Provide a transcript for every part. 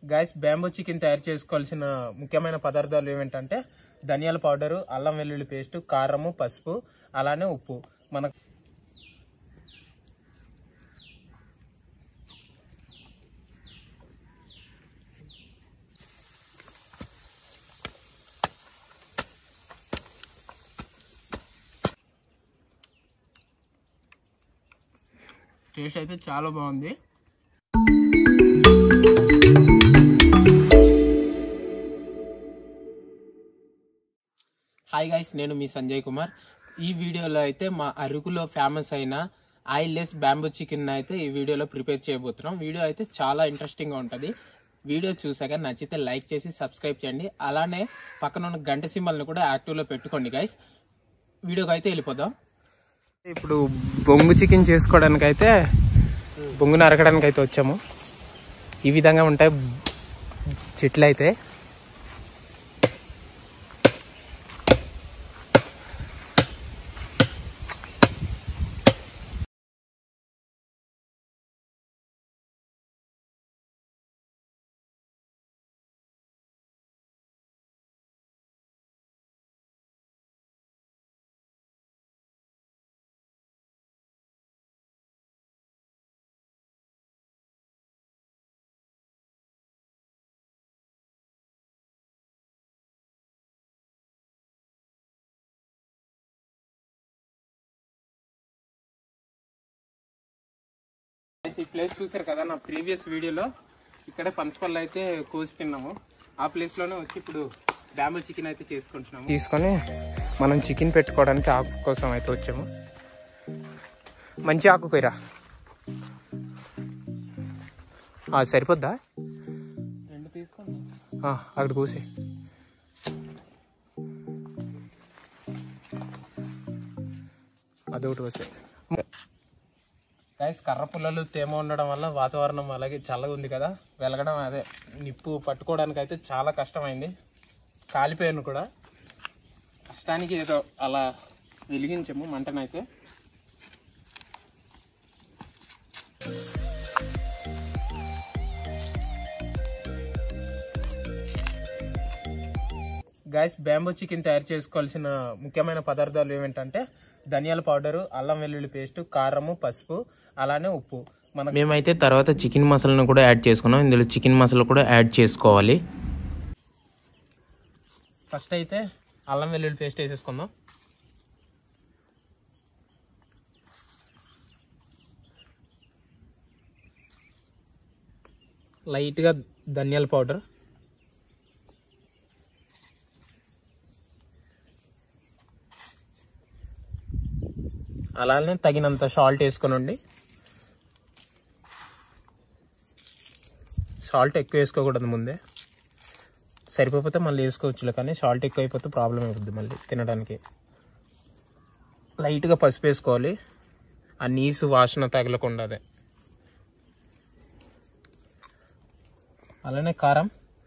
Guys bamboo chicken తయారు చేసుకోవాల్సిన ముఖ్యమైన పదార్థాలు ఏమిటంటే ధనియాల పౌడరు, అల్లం వెల్లుల్లి పేస్ట్, కారము, పసుపు, అలానే ఉప్పు. మనకు టేస్ట్ అయితే చాలా బాగుంది. హాయ్ గైస్, నేను మీ సంజయ్ కుమార్. ఈ వీడియోలో అయితే మా అరకులో ఫేమస్ అయిన ఆయిల్లెస్ బ్యాంబూ చికెన్ అయితే ఈ వీడియోలో ప్రిపేర్ చేయబోతున్నాం. వీడియో అయితే చాలా ఇంట్రెస్టింగ్గా ఉంటుంది. వీడియో చూసాక నచ్చితే లైక్ చేసి సబ్స్క్రైబ్ చేయండి. అలానే పక్కన ఉన్న గంట సింబల్ని కూడా యాక్టివ్లో పెట్టుకోండి గైస్. వీడియోకి అయితే వెళ్ళిపోదాం. ఇప్పుడు బొంగు చికెన్ చేసుకోవడానికి అయితే బొంగును అరకడానికి అయితే వచ్చాము. ఈ విధంగా ఉంటాయి చెట్లు అయితే. ఈ ప్లేస్ చూసారు కదా, నా ప్రీవియస్ వీడియోలో ఇక్కడే పంచపల్లి అయితే కోసి తిన్నాము. ఆ ప్లేస్లోనే వచ్చి ఇప్పుడు బ్యాంబూ చికెన్ అయితే చేసుకుంటున్నాము. తీసుకొని మనం చికెన్ పెట్టుకోవడానికి ఆకు కోసం అయితే వచ్చాము. మంచి ఆకు కొయ్యరా, సరిపోద్దా? రెండు తీసుకోండి, అక్కడ కోసి. అదొకటి కోసే. గైస్, కర్ర పుల్లలు తేమ ఉండడం వల్ల వాతావరణం అలాగే చల్లగా ఉంది కదా, వెలగడం అదే నిప్పు పట్టుకోవడానికి అయితే చాలా కష్టమైంది. కాలిపోయాను కూడా. కష్టానికి ఏదో అలా వెలిగించాము మంటనైతే. గైస్, బ్యాంబూ చికెన్ తయారు చేసుకోవాల్సిన ముఖ్యమైన పదార్థాలు ఏమిటంటే ధనియాల పౌడరు, అల్లం వెల్లుల్లి పేస్ట్, కారము, పసుపు, అలానే ఉప్పు. మేమైతే తర్వాత చికెన్ మసాలాను కూడా యాడ్ చేసుకున్నాం. ఇందులో చికెన్ మసాలా కూడా యాడ్ చేసుకోవాలి. ఫస్ట్ అయితే అల్లం వెల్లుల్లి పేస్ట్ వేసేసుకుందాం. లైట్గా ధనియాల పౌడర్, అలానే తగినంత సాల్ట్ వేసుకోనండి. సాల్ట్ ఎక్కువ వేసుకోకూడదు ముందే, సరిపోతే మళ్ళీ వేసుకోవచ్చులే, కానీ సాల్ట్ ఎక్కువ అయిపోతే ప్రాబ్లం అవుతుంది మళ్ళీ తినడానికి. లైట్గా పసుపు వేసుకోవాలి, ఆ నీసు వాసన తగలకుండా. అదే అలానే కారం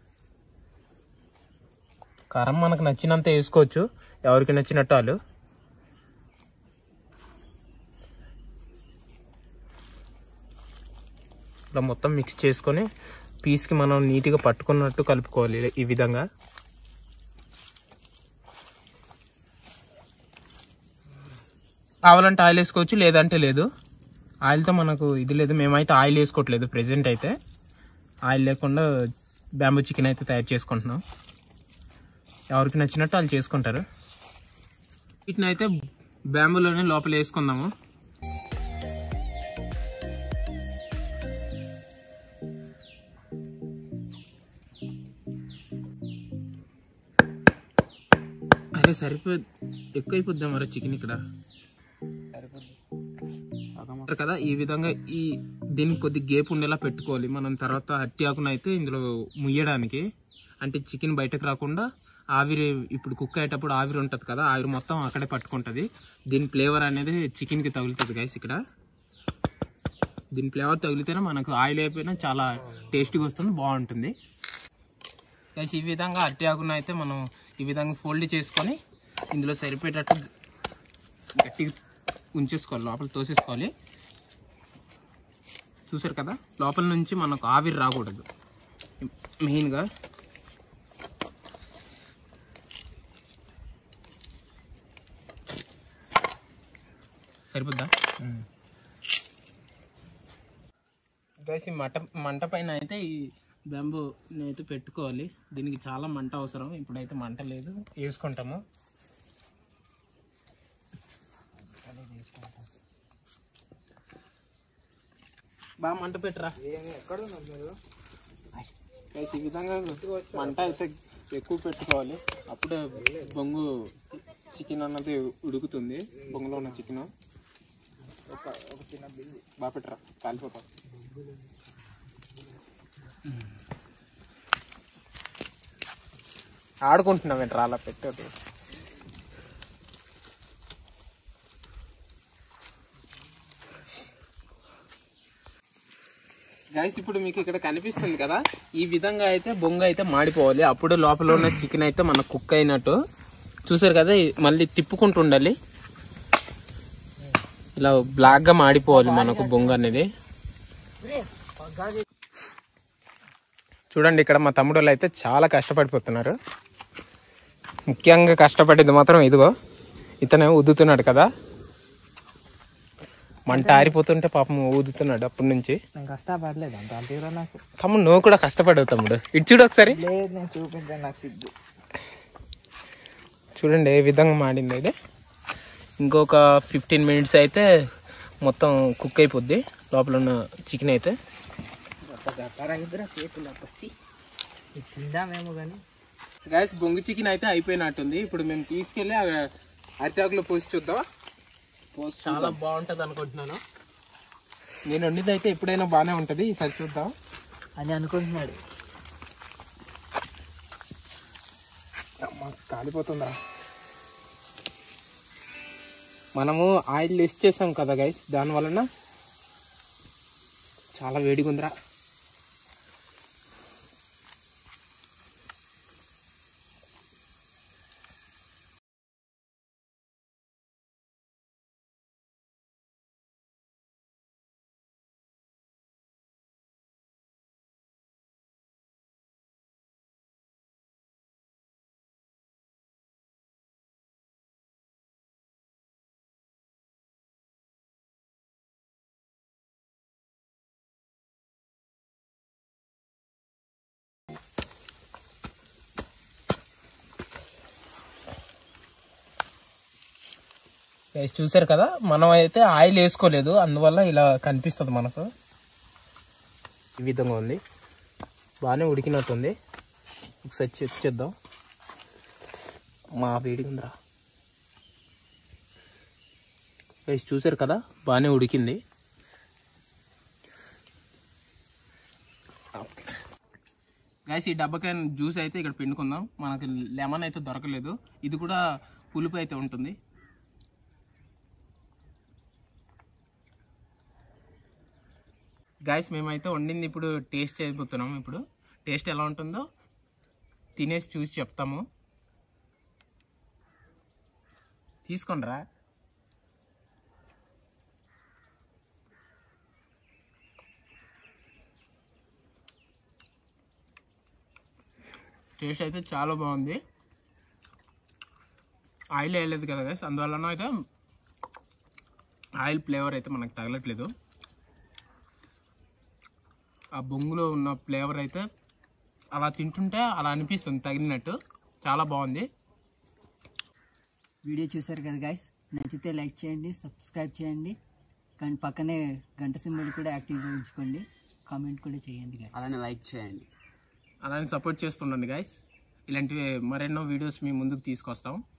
మనకు నచ్చినంత వేసుకోవచ్చు, ఎవరికి నచ్చినట్టు వాళ్ళు. ఇలా మొత్తం మిక్స్ చేసుకొని పీస్కి మనం నీట్గా పట్టుకున్నట్టు కలుపుకోవాలి. ఈ విధంగా కావాలంటే ఆయిల్ వేసుకోవచ్చు, లేదంటే లేదు. ఆయిల్తో మనకు ఇది లేదు, మేమైతే ఆయిల్ వేసుకోవట్లేదు ప్రెజెంట్ అయితే. ఆయిల్ లేకుండా బ్యాంబూ చికెన్ అయితే తయారు చేసుకుంటున్నాం. ఎవరికి నచ్చినట్టు వాళ్ళు చేసుకుంటారు. వీటిని అయితే బ్యాంబూలోనే లోపల వేసుకుందాము. అరే సరిపోయి ఎక్కువైపోద్దాం మరి చికెన్ ఇక్కడ సరిపోద్ది కదా. ఈ విధంగా దీనికి కొద్ది గేప్ ఉండేలా పెట్టుకోవాలి మనం. తర్వాత అట్టి ఆకును అయితే ఇందులో ముయ్యడానికి, అంటే చికెన్ బయటకు రాకుండా ఆవిరి, ఇప్పుడు కుక్ అయ్యేటప్పుడు ఆవిరి ఉంటుంది కదా, ఆవిరి మొత్తం అక్కడే పట్టుకుంటుంది. దీని ఫ్లేవర్ అనేది చికెన్కి తగులుతుంది గైస్. ఇక్కడ దీని ఫ్లేవర్ తగిలితేనే మనకు ఆయిల్ అయిపోయినా చాలా టేస్టీగా వస్తుంది, బాగుంటుంది గైస్. ఈ విధంగా అట్టి ఆకును అయితే మనం ఈ విధంగా ఫోల్డ్ చేసుకొని ఇందులో సరిపోయేటట్టు గట్టిగా ఉంచేసుకోవాలి, లోపల తోసేసుకోవాలి. చూసారు కదా, లోపల నుంచి మనకు ఆవిరి రాకూడదు. మెయిన్గా. సరిపోద్దా గైస్? ఈ మంట పైన అయితే ఈ బ్యాంబూని అయితే పెట్టుకోవాలి. దీనికి చాలా మంట అవసరం. ఇప్పుడైతే మంట లేదు, వేసుకుంటాము. బాగా మంట పెట్టరా. ఎక్కడ ఉన్నారు మీరు? ఈ విధంగా మంట అయితే ఎక్కువ పెట్టుకోవాలి. అప్పుడే బొంగు చికెన్ అన్నది ఉడుకుతుంది. బొంగులో ఉన్న చికెన్ ఒక చిన్న బిల్లు బాగా పెట్టరా, కాలిపోతా. ఆడుకుంటున్నాం ఏంట్రా అలా పెట్టదు. గైస్ ఇప్పుడు మీకు ఇక్కడ కనిపిస్తుంది కదా, ఈ విధంగా అయితే బొంగు అయితే మాడిపోవాలి. అప్పుడు లోపల ఉన్న చికెన్ అయితే మన కుక్ అయినట్టు. చూసారు కదా, మళ్ళీ తిప్పుకుంటూ ఉండాలి. ఇలా బ్లాక్ గా మాడిపోవాలి మనకు బొంగు అనేది. చూడండి ఇక్కడ మా తమ్ముడు వాళ్ళు అయితే చాలా కష్టపడిపోతున్నారు. ముఖ్యంగా కష్టపడేది మాత్రం ఇదిగో ఇతనే ఊదుతున్నాడు కదా. మంట ఆరిపోతుంటే పాపం ఊదుతున్నాడు అప్పటి నుంచి. కష్టపడలేదు నాకు. తమ్ముడు నువ్వు కూడా కష్టపడవు తమ్ముడు. ఇటు చూడు ఒకసారి. చూడండి ఏ విధంగా మాడింది అయితే. ఇంకొక 15 minutes అయితే మొత్తం కుక్ అయిపోద్ది లోపల ఉన్న చికెన్ అయితే. గైస్ బొంగు చికెన్ అయితే అయిపోయినట్టుంది. ఇప్పుడు మేము తీసుకెళ్ళి అరిటాకులో పోసి చూద్దాం. చాలా బాగుంటది అనుకుంటున్నాను. నేను వండిది అయితే ఎప్పుడైనా బాగానే ఉంటది, ఈసారి చూద్దాం అని అనుకుంటున్నాడు. కాలిపోతుందా? మనము ఆయిల్ లెస్ చేసాం కదా గైస్, దాని వలన చాలా వేడిగా ఉందిరా. చూసారు కదా, మనం అయితే ఆయిల్ వేసుకోలేదు, అందువల్ల ఇలా కనిపిస్తుంది మనకు. ఈ విధంగా ఉంది, బాగానే ఉడికినట్టుంది. ఒకసారి చెక్ చేద్దాం. మా వేడిగా ఉందిరా. చూసారు కదా, బాగానే ఉడికింది. గైస్ ఈ డబ్బకాయ జ్యూస్ అయితే ఇక్కడ పిండుకుందాం. మనకి లెమన్ అయితే దొరకలేదు, ఇది కూడా పులుపు అయితే ఉంటుంది. గైస్ మేమైతే వండింది ఇప్పుడు టేస్ట్ చేయబోతున్నాము. ఇప్పుడు టేస్ట్ ఎలా ఉంటుందో తినేసి చూసి చెప్తాము. తీసుకోండిరా. టేస్ట్ అయితే చాలా బాగుంది. ఆయిల్ వేయలేదు కదా గైస్, అందువలన అయితే ఆయిల్ ఫ్లేవర్ అయితే మనకు తగలట్లేదు. ఆ బొంగులో ఉన్న ఫ్లేవర్ అయితే అలా తింటుంటే అలా అనిపిస్తుంది, తగిలినట్టు. చాలా బాగుంది. వీడియో చూసారు కదా గైస్, నచ్చితే లైక్ చేయండి, సబ్స్క్రైబ్ చేయండి, కానీ పక్కనే గంట సింబల్ కూడా యాక్టివ్గా ఉంచుకోండి. కామెంట్ కూడా చేయండి గైస్, అలానే లైక్ చేయండి, అలానే సపోర్ట్ చేస్తుండండి గైస్. ఇలాంటివి మరెన్నో వీడియోస్ మీ ముందుకు తీసుకొస్తాం.